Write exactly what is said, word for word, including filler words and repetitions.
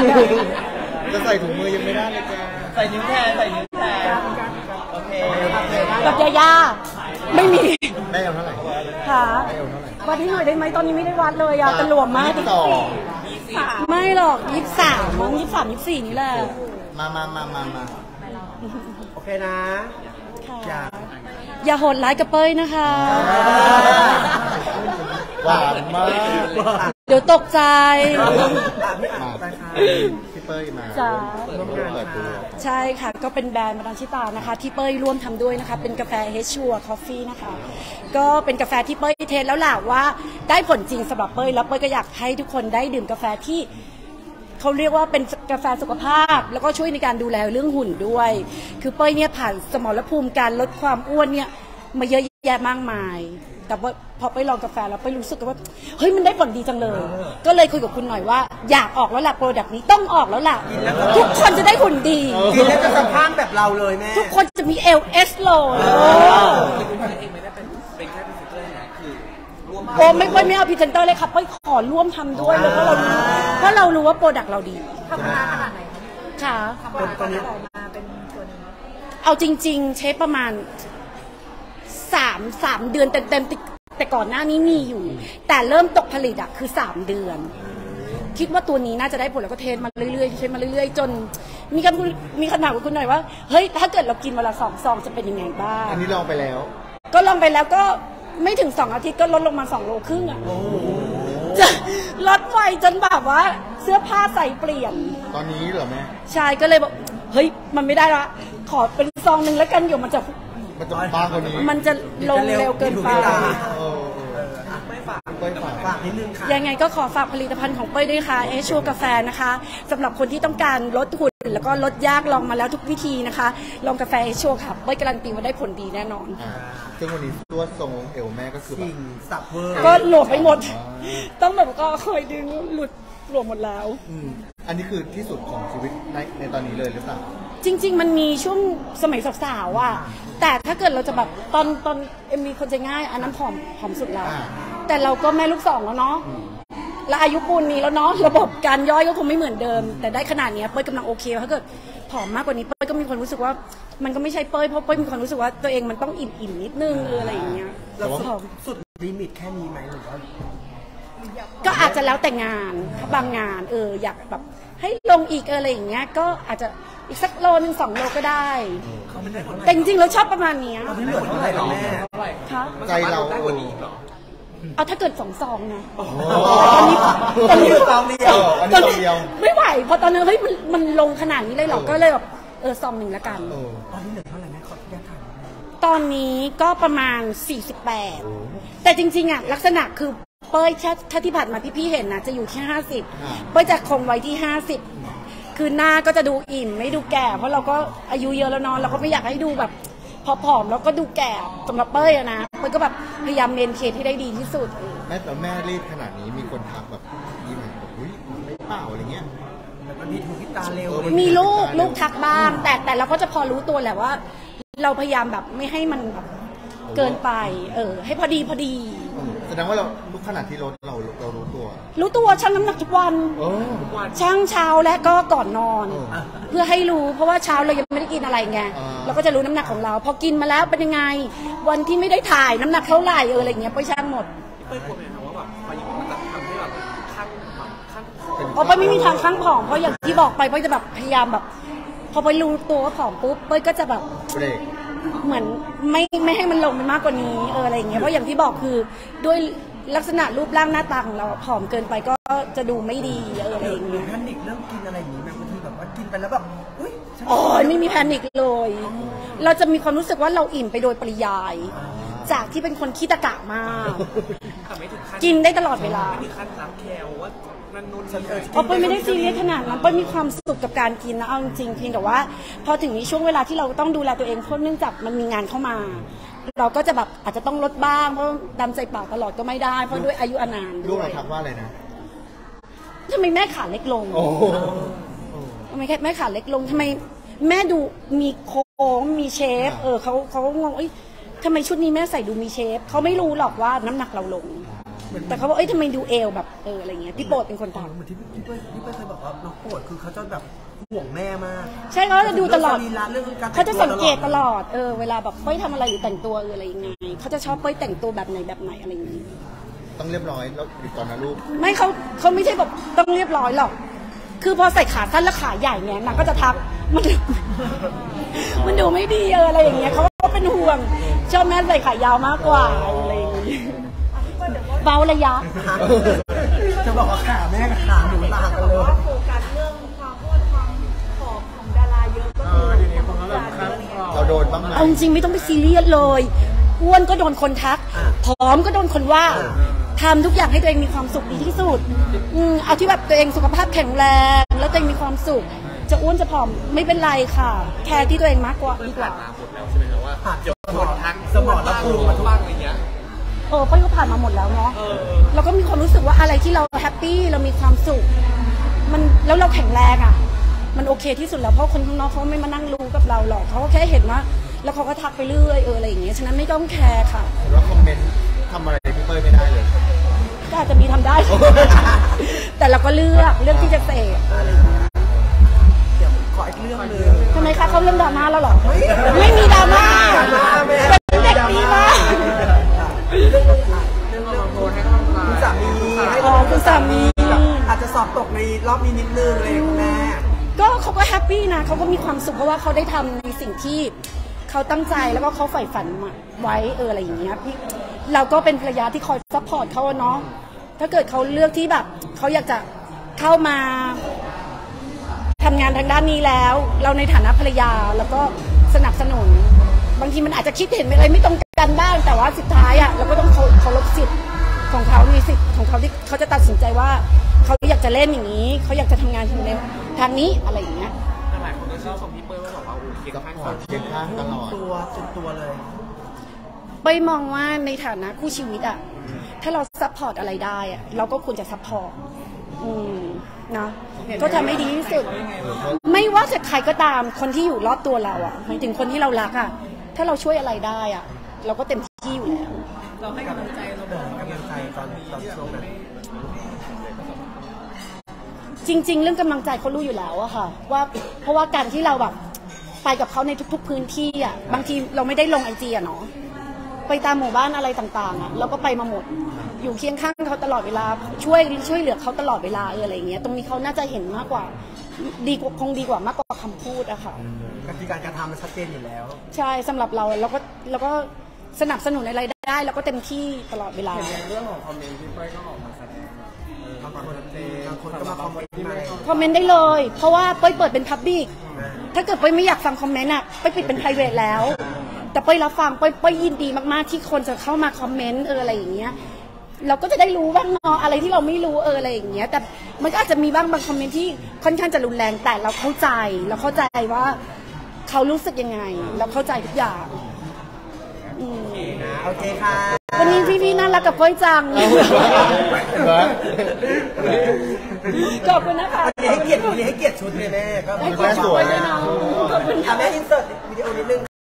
จะใส่ถุงมือยังไม่ได้เลยแกใส่นิ้วแทนใส่นิ้วแทนโอเคกับยาย่าไม่มีแม่เอาเท่าไหร่ค่ะวัดให้หน่อยได้ไหมตอนนี้ไม่ได้วัดเลยอะตะหลวมมากไม่หรอกยี่สิบสามมั้งยี่สิบสามยี่สิบสี่นี่แหละมามามามามาโอเคนะอย่าอย่าโหดร้ายกับเป้ยนะคะหวานมากเดี๋ยวตกใจพี่เป้ยมาจ้าเปิดตัวใช่ค่ะก็เป็นแบรนด์มาดามชิตานะคะที่เป้ยร่วมทำด้วยนะคะเป็นกาแฟเฮชัวคอฟฟี่นะคะก็เป็นกาแฟที่เป้ยเทสแล้วแหละว่าได้ผลจริงสำหรับเป้ยแล้วเป้ยก็อยากให้ทุกคนได้ดื่มกาแฟที่เขาเรียกว่าเป็นกาแฟสุขภาพแล้วก็ช่วยในการดูแลเรื่องหุ่นด้วยคือเป้ยเนี่ยผ่านสมรภูมิการลดความอ้วนเนี่ยมาเยอะแยะมากมายแต่ว่าพอไปลองกาแฟแล้วไปรู้สึกว่าเฮ้ยมันได้ผลดีจังเลยก็เลยคุยกับคุณหน่อยว่าอยากออกแล้วล่ะโปรดักต์นี้ต้องออกแล้วล่ะทุกคนจะได้หุ่นดีกินแล้วจะสภาพแบบเราเลยแม่ทุกคนจะมีเอลเอสโลโอ้ไม่ไม่เอาพรีเซนเตอร์เลยครับเป้ยขอร่วมทำด้วยเลยเพราะเราเพราะเรารู้ว่าโปรดักต์เราดีทำงานขนาดไหนค่ะตอนนี้ออกมาเป็นตัวนี้เอาจริงๆใช้ประมาณสามสามเดือนเต็มๆแต่ก่อนหน้านี้มีอยู่แต่เริ่มตกผลิตอะคือสามเดือนคิดว่าตัวนี้น่าจะได้ผลแล้วก็เทสมาเรื่อยๆเทสมาเรื่อยๆจนมีคำมีคำถามกับคุณหน่อยว่าเฮ้ยถ้าเกิดเรากินวันละสองซองจะเป็นยังไงบ้างอันนี้ลองไปแล้วก็ลองไปแล้วก็ไม่ถึงสองอาทิตย์ก็ลดลงมาสองโลครึ่งอะจะลดไวจนแบบว่าเสื้อผ้าใส่เปลี่ยนตอนนี้เหรอแม่ใช่ก็เลยบอกเฮ้ยมันไม่ได้ละขอเป็นซองหนึ่งแล้วกันอยู่มันจะมันจะบ้ากว่านี้มันจะลงเร็วเกินไปไม่ฝากไม่ฝากฝากนิดนึงค่ะยังไงก็ขอฝากผลิตภัณฑ์ของเป้ยด้วยค่ะเอชัวกาแฟนะคะสำหรับคนที่ต้องการลดหุ่นแล้วก็ลดยากลองมาแล้วทุกวิธีนะคะลองกาแฟเอชัวค่ะเป้ยการันตีว่าได้ผลดีแน่นอนซึ่งวันนี้ตัวทรงเอวแม่ก็คือแบบสับเวอร์ก็หลวมไปหมดต้องแบบก็คอยดึงหลุดหลวมหมดแล้วอันนี้คือที่สุดของชีวิตในในตอนนี้เลยหรือเปล่าจริงๆมันมีช่วงสมัยสาวๆอ่ะแต่ถ้าเกิดเราจะแบบตอนตอนเอ็มวีคนจะง่ายอันนั้นผอมผอมสุดแล้วแต่เราก็แม่ลูกสองแล้วเนาะและอายุปูนนี้แล้วเนาะระบบการย่อยก็คงไม่เหมือนเดิมแต่ได้ขนาดนี้เป้ยกำลังโอเคถ้าเกิดผอมมากกว่านี้เป้ยก็มีความรู้สึกว่ามันก็ไม่ใช่เป้ยเพราะเป้ยมีความรู้สึกว่าตัวเองมันต้องอิ่มๆนิดนึงอะไรอย่างเงี้ยแล้วสุดลิมิตแค่นี้ไหมหรือว่าก็อาจจะแล้วแต่งานถ้าบางงานเอออยากแบบให้ลงอีกอะไรอย่างเงี้ยก็อาจจะอีกสักโลนึงสองโลก็ได้แต่จริงๆเราชอบประมาณนี้ไม่เหลือเท่าไหร่หรอแม่คะใจเราเอาถ้าเกิดสองซองนะตอนนี้ตอนนี้ซองเดียวตอนนี้ไม่ไหวพอตอนนั้นเฮ้ยมันมันลงขนาดนี้เลยหรอก็เลยแบบเออซองหนึ่งละกันตอนนี้เหลือเท่าไหร่แม่ขออนุญาตถามตอนนี้ก็ประมาณสี่สิบแปดแต่จริงๆอ่ะลักษณะคือเป้ยถ้าที่ผ่านมาพี่ๆเห็นนะจะอยู่ที่ห้าสิบเป้ยจะคงไว้ที่ห้าสิบคือหน้าก็จะดูอิ่มไม่ดูแก่เพราะเราก็อายุเยอะแล้วเนาะเราก็ไม่อยากให้ดูแบบผอมๆแล้วก็ดูแก่สำหรับเป้ยอะนะเป้ยก็แบบพยายามเมนเทนที่ได้ดีที่สุดแม่แต่แม่รีบขนาดนี้มีคนทักแบบยิ้มแบบอุ้ยไม่เปล่าอะไรเงี้ยมันมีถูกพิตาเร็วมีลูกลูกทักบ้างแต่แต่เราก็จะพอรู้ตัวแหละว่าเราพยายามแบบไม่ให้มันแบบเกินไปเออให้พอดีพอดีแสดงว่าเราทุกขนาดที่ลดเราเรารู้ตัวรู้ตัวชั่งน้ำหนักทุกวันชั่งเช้าและก็ก่อนนอนเพื่อให้รู้เพราะว่าเช้าเรายังไม่ได้กินอะไรไงเราก็จะรู้น้ำหนักของเราพอกินมาแล้วเป็นยังไงวันที่ไม่ได้ถ่ายน้ำหนักเท่าไหร่เอออะไรเงี้ยไปชั่งหมดไปกลัวไหมคะว่าแบบพออย่างมันจะทำให้แบบข้างข้างเพราะไปไม่มีทางข้างผอมเพราะอย่างที่บอกไปไปจะแบบพยายามแบบพอไปรู้ตัวว่าผอมปุ๊บเป้ยก็จะแบบเหมือนไม่ไม่ให้มันลงไปมากกว่านี้เอออะไรอย่างเงี้ยเพราะอย่างที่บอกคือด้วยลักษณะรูปร่างหน้าตาของเราผอมเกินไปก็จะดูไม่ดีเอออะไรอย่างเงี้ยแพนิคเรื่องกินอะไรอย่างงี้บางทีแบบว่ากินไปแล้วแบบอุ้ยอ๋อไม่มีแพนิคเลยเราจะมีความรู้สึกว่าเราอิ่มไปโดยปริยายจากที่เป็นคนขี้ตะกะมากกินได้ตลอดเวลาไม่ถึงขั้นนับแคลว่านั่นนู่นเพราะเป้ยไม่ได้ซีเรียสขนาดนั้นเป้ยมีความสุขกับการกินนะเอาจริงๆเพียงแต่ว่าพอถึงนี้ช่วงเวลาที่เราต้องดูแลตัวเองเพราะเนื่องจากมันมีงานเข้ามาเราก็จะแบบอาจจะต้องลดบ้างเพราะดำใจเปล่าตลอดก็ไม่ได้เพราะด้วยอายุอานามลูกเราทักว่าอะไรนะทำไมแม่ขาเล็กลงทำไมแม่ขาเล็กลงทำไมแม่ดูมีโค้งมีเชฟเออเขาเขางงเอ้ยทำไมชุดนี้แม่ใส่ดูมีเชฟเขาไม่รู้หรอกว่าน้ำหนักเราลงแต่เขาบอกเอ้ยทำไมดูเอวแบบเอออะไรเงี้ยพี่โปรดเป็นคนทเหมือนที่พี่เป้ยพี่เป้ยเคยบอกว่าน้องโปรดคือเขาจะแบบห่วงแม่มากำใช่เขาจะดูตลอดเรื่องสรีระเรื่องการเขาจะสังเกตตลอดเออเวลาแบบเป้ยทำอะไรอยู่แต่งตัวเอออะไรยังไงเขาจะชอบเป้ยแต่งตัวแบบไหนแบบไหนอะไรอย่างงี้ต้องเรียบร้อยแล้วอยู่ตอนนั้นลูกไม่เขาเขาไม่ใช่แบบต้องเรียบร้อยหรอกคือพอใส่ขาสั้นและขาใหญ่เนี่ยนางก็จะทักมันดูมันดูไม่ดีเอออะไรอย่างเงี้ยเขาก็เป็นห่วงชอบแม่ใส่ขายาวมากกว่าอะไรอย่างงี้เบาระยะจะบอกว่าขาแม่กับขาหนูต่างกันเลยโฟกัสเรื่องความอ้วนความผอมของดาราเยอะก็คือเดี๋ยวนี้คนก็แบบข้างเราโดนบ้างไหมเอาจริงๆไม่ต้องไปซีเรียสเลยอ้วนก็โดนคนทักผอมก็โดนคนว่าทำทุกอย่างให้ตัวเองมีความสุขดีที่สุดอืมเอาที่แบบตัวเองสุขภาพแข็งแรงแล้วตัวเองมีความสุขจะอ้วนจะผอมไม่เป็นไรค่ะ แค่ที่ตัวเองมากกว่าดีกว่ามาหมดแล้วใช่ไหมครับว่าผ่านเดี๋ยวคนทักสมองและภูมิมาทุกบ้างอะไรเงี้ยเออเป้ยก็ผ่านมาหมดแล้วเนาะเราก็มีความรู้สึกว่าอะไรที่เราแฮปปี้เรามีความสุขมันแล้วเราแข็งแรงอ่ะมันโอเคที่สุดแล้วเพราะคนข้างนอกเขาไม่มานั่งรู้กับเราหรอกเขาก็แค่เห็นว่าแล้วเขาก็ทักไปเรื่อยเอออะไรอย่างเงี้ยฉะนั้นไม่ต้องแคร์ค่ะเห็นว่าคอมเมนต์ทำอะไรพี่เป้ยไม่ได้เลยก็อาจจะมีทำได้ แต่เราก็เลือกเลือกที่จะเสพอะไรอย่างเงี้ยเดี๋ยวขออีกเรื่องหนึงทำไมคะเขาเรื่องดราม่าแล้วเหรอไม่มีดราม่าเป็นเด็กดีมากคุณสามีให้อ๋อคุณสามีอาจจะสอบตกในรอบนี้นิดนึงเลยคุณแม่ก็เขาก็แฮปปี้นะเขาก็มีความสุขเพราะว่าเขาได้ทำในสิ่งที่เขาตั้งใจแล้วก็เขาใฝ่ฝันมาไว้เอออะไรอย่างเงี้ยพี่เราก็เป็นภรรยาที่คอยซัพพอร์ตเขาอะเนาะถ้าเกิดเขาเลือกที่แบบเขาอยากจะเข้ามาทำงานทางด้านนี้แล้ว เราในฐานะภรรยาแล้วก็สนับสนุนบางทีมันอาจจะคิดเห็นอะไรไม่ตรงกันบ้างแต่ว่าสุดท้ายอะเราก็ต้องเคารพสิทธิ์ของเขามีสิทธิ์ของเขาที่เขาจะตัดสินใจว่าเขาอยากจะเล่นอย่างนี้เขาอยากจะทำงานทางนี้ทางนี้อะไรอย่างเงี้ยหลายคนก็ชอบชมพี่เป้ยว่าแบบว่าโอ้เคียงซัพข้างพอร์ตเคียงข้างตลอดตัวสุดตัวเลยเป้ยมองว่าในฐานะคู่ชีวิตอะถ้าเราซัพพอร์ตอะไรได้อะเราก็ควรจะซัพพอร์ตอืมนะก็ทำให้ดีที่สุด ไม่ว่าจะใครก็ตามคนที่อยู่รอบตัวเราอะหมายถึงคนที่เรารักอะถ้าเราช่วยอะไรได้อะเราก็เต็มที่อยู่แล้วเราให้กำลังใจเราบอกกำลังใจตอนตอนช่วงนั้นจริง ๆ เรื่องกำลังใจเขารู้อยู่แล้วอะค่ะว่าเพราะว่าการที่เราแบบไปกับเขาในทุก ๆพื้นที่อะบางทีเราไม่ได้ลงไอจีอะเนาะไปตามหมู่บ้านอะไรต่างๆอะเราก็ไปมาหมดอยู่เคียงข้างเขาตลอดเวลาช่วยช่วยเหลือเขาตลอดเวลาเอออะไรอย่างเงี้ยตรงนี้เขาน่าจะเห็นมากกว่าดีกว่าคงดีกว่ามากกว่าคำพูดอะค่ะกติการการทำมันชัดเจนอยู่แล้วใช่สำหรับเราเราก็เราก็สนับสนุนอะไรได้เราก็เต็มที่ตลอดเวลาเรื่องของคอมเมนต์พี่เป้ยก็ออกมาแสดงแบบบางคนบางคนก็มาคอมเมนต์มาคอมเมนต์ได้เลยเพราะว่าเป้ยเปิดเป็นพับบิกถ้าเกิดเป้ยไม่อยากฟังคอมเมนต์อะเป้ยปิดเป็น ไพรเวท แล้วแต่เป้ยรับฟังเป้ยเป้ยยินดีมากๆที่คนจะเข้ามาคอมเมนต์เอออะไรอย่างเงี้ยเราก็จะได้รู้บ้างเนาะอะไรที่เราไม่รู้เอออะไรอย่างเงี้ยแต่มันก็อาจจะมีบ้างบางคอมเมนต์ที่ค่อนข้างจะรุนแรงแต่เราเข้าใจเราเข้าใจว่าเขารู้สึกยังไงเราเข้าใจทุกอย่างอืมโอเคค่ะวันนี้พี่ๆน่ารักกับเป้ยจัง ขอบคุณนะคะให้เกียรติให้เกียรติชุดเลยแม่ก็ให้เกียรติชุดด้วยนะขอบคุณค่ะแม่อินเสิร์ตวิดีโอนิดนึง